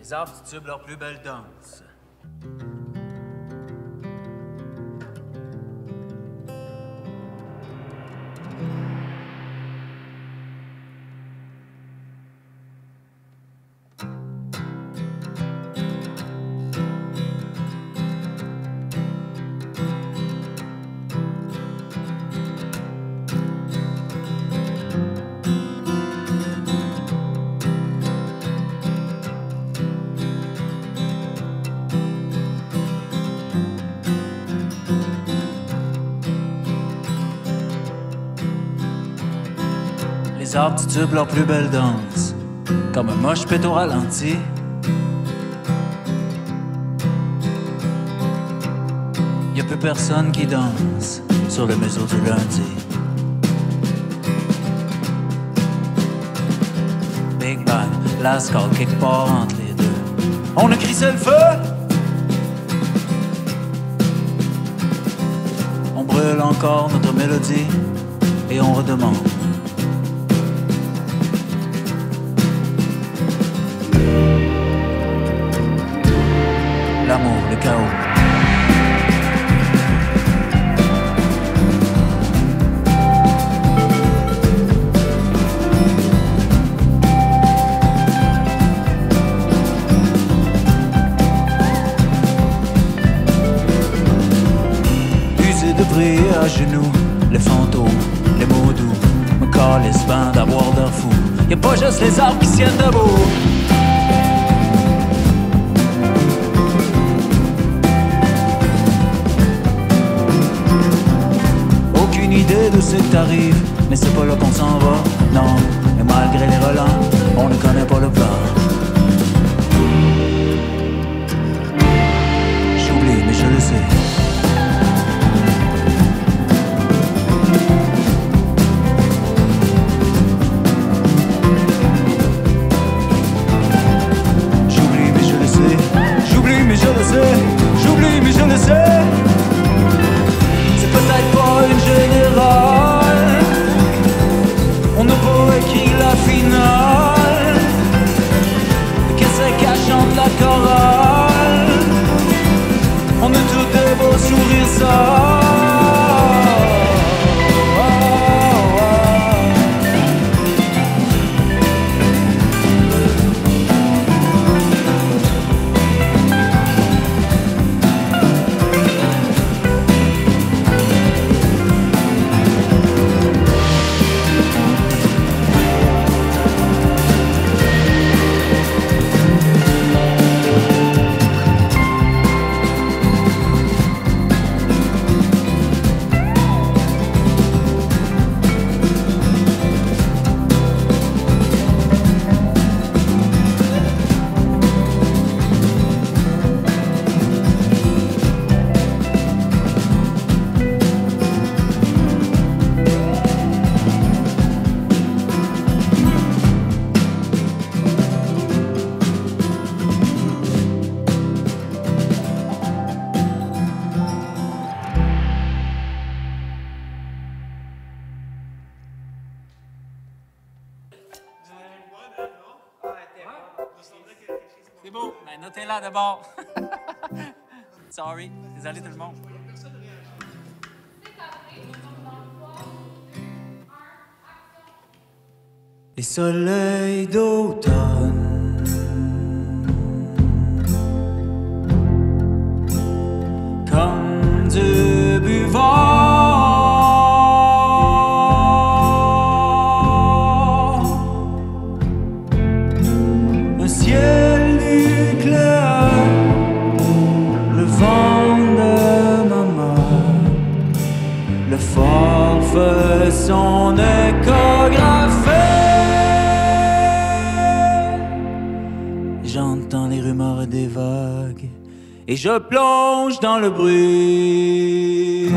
Les arbres titubent leur plus belle danse. Les arbres titubent leur plus belle danse, comme un moche pète au ralenti. Y'a plus personne qui danse sur le museau du lundi. Big Bang, la score quelque part entre les deux. On a crissé le feu! On brûle encore notre mélodie et on redemande. L'amour, le chaos. Usé de prier à genoux, les fantômes, les mots doux, me calissent ben d'avoir d'un fou. Y'a pas juste les arbres qui tiennent debout. Idée de ce que t'arrives, mais c'est pas là qu'on s'en va, non. Et malgré les relents, on ne connaît pas le plan. J'oublie, mais je le sais. J'oublie, mais je le sais. J'oublie, mais je le sais. J'oublie, mais je le sais. C'est peut-être pas une générale, on n'a pas écrit la finale. Qu'est-ce qu'elle chante la chorale? On a tous des beaux sourires sales. C'est beau, mais notez-la d'abord. Sorry, désolé tout le monde. Les soleils d'automne comme du buvard. Un ciel nucléaire, le vent de maman, le phare fait son échographie. J'entends les rumeurs des vagues et je plonge dans le bruit.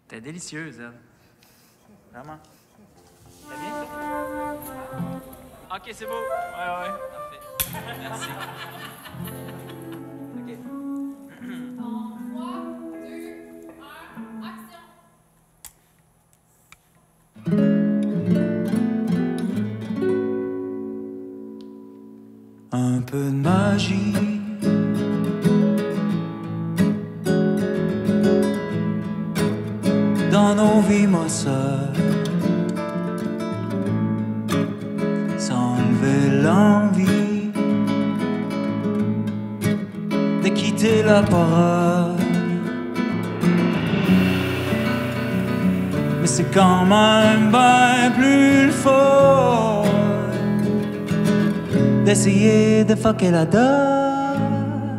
T'es délicieuse, elle. Vraiment. T'as bien, ça? Ok, c'est beau. Ouais. Parfait. Merci. Ok. 3, 2, 1, action! Un peu de magie dans nos vies, moi seul, sans enlever l'envie de quitter la parole. Mais c'est quand même bien plus fort d'essayer de fucker la donne.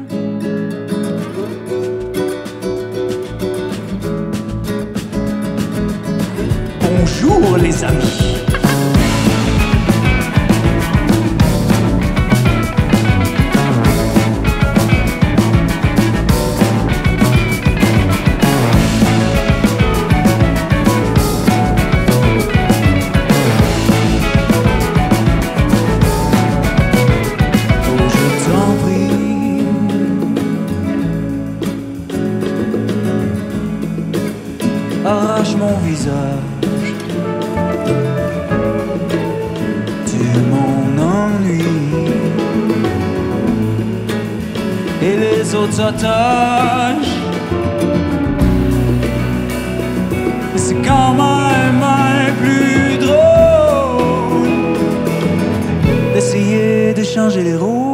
Bonjour les amis. Arrache mon visage de mon ennui et les autres otages. C'est quand même un plus drôle d'essayer de changer les rôles.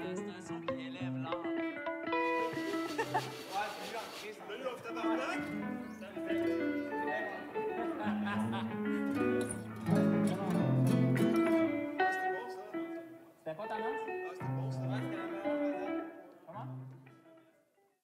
C'est un son qui élève l'art.